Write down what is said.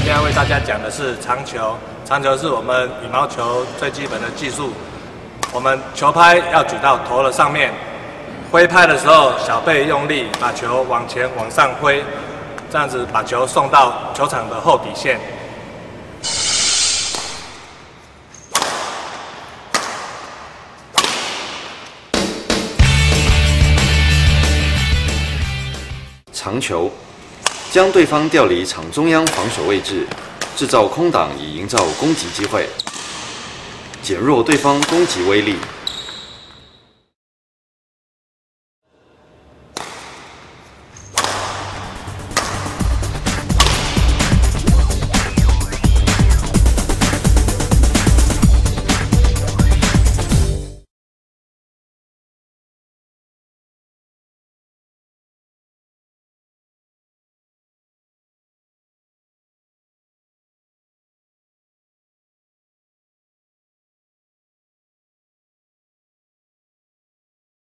天要为大家讲的是长球。长球是我们羽毛球最基本的技术。我们球拍要举到头的上面，挥拍的时候小背用力，把球往前往上挥，这样子把球送到球场的后底线。 长球，将对方调离场中央防守位置，制造空档以营造攻击机会，减弱对方攻击威力。